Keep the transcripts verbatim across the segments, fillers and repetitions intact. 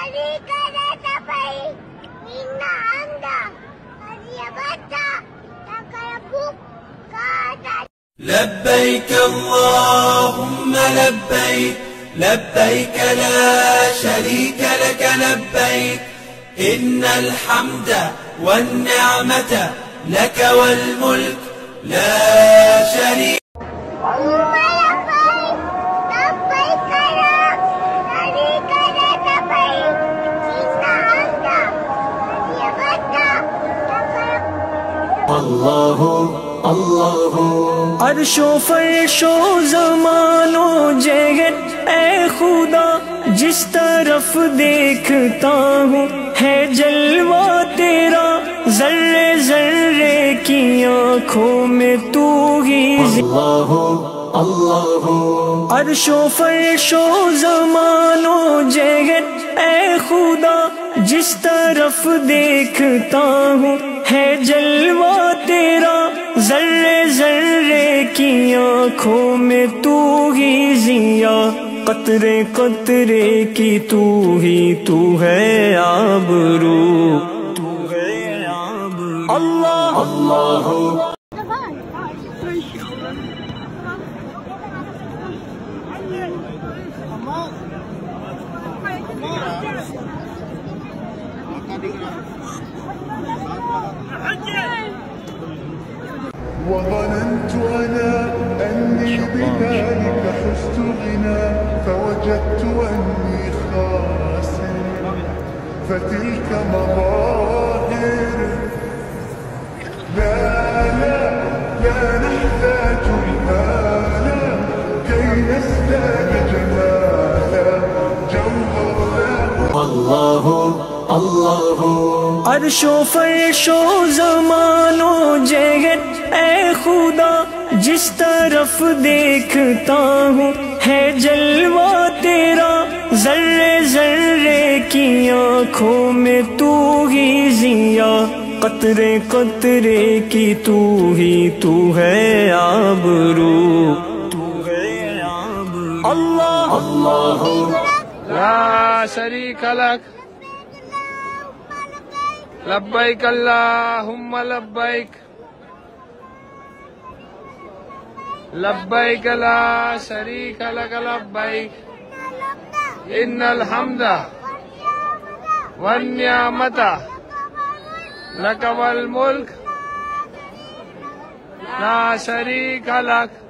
لبيك اللهم لبيك لبيك لا شريك لك لبيك إن الحمد والنعمة لك والملك لا شريك. الله الله अर्शो फर्शो ज़मानो जहर ए खुदा जिस तरफ देखता हूँ है जलवा तेरा जर्रे जर्रे की आँखों में तू ही अल्लाह अल्लाह अर्शो फर्शो ज़मानो जहर ए खुदा जिस तरफ देखता हूँ है जलवा तेरा जर्रे जर्रे की आँखों में तू ही जिया कतरे कतरे की तू ही तू है आबरू तू है आबरू अल्लाह अल्लाह وظننت أنا أني بذلك حزت غنى فوجدت أني خاسر فتلك مظاهر لا لا لا نحتاج المال كي نزداد جمالا جوهر الله الله अर्शो फर्शो ज़मानो जहर ए खुदा जिस तरफ देखता हूँ है जलवा तेरा जर्रे जर्रे की आँखों में तू ही जिया कतरे कतरे की तू ही तू है आबरू तू है आबरू अल्लाह अल्लाह ला शरीक लक लब्बैक अल्लाहुम्मा लब्बैक लब्बैक ला शरीक लक लब्बैक इन्नल हम्दा वन्निअमता लक वल मुल्क ला शरीक लक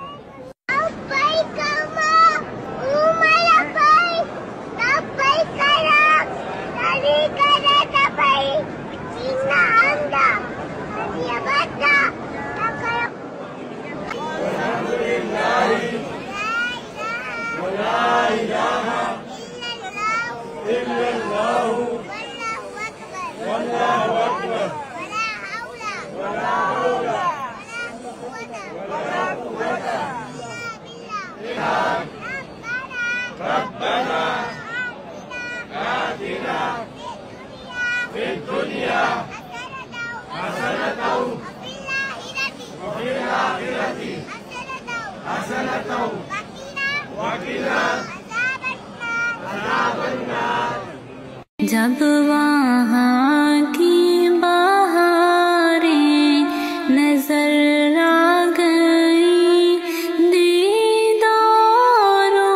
जब वहाँ की बहारें नजर आ गई दीदारों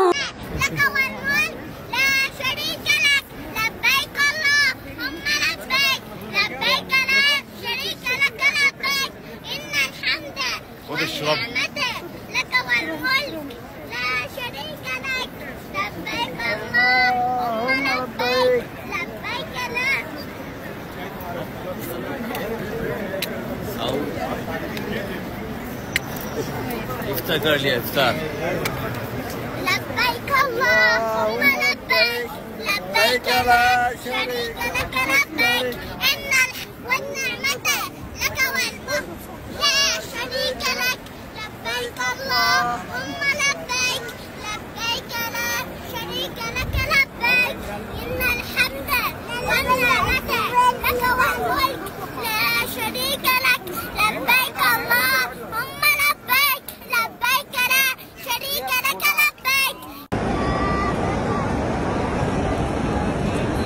افتكر لي افتار لبيك اللهم لبيك لبيك لا شريك لك لبيك إن والنعمة لك والملك لا شريك لك لبيك اللهم لبيك لبيك لا شريك لك لبيك إن الحمد والنعمة لك والملك لا شريك لك لبيك اللهم لبيك لبيك لا شريك لك لبيك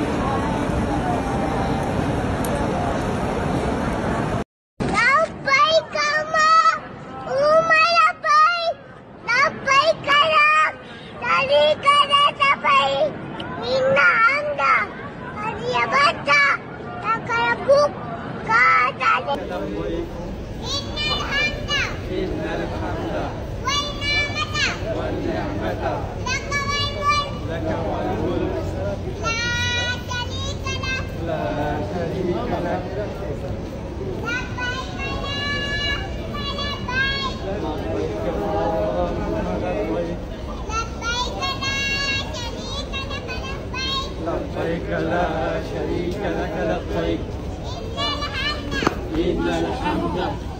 لا شريك لك لبيك إن الحمد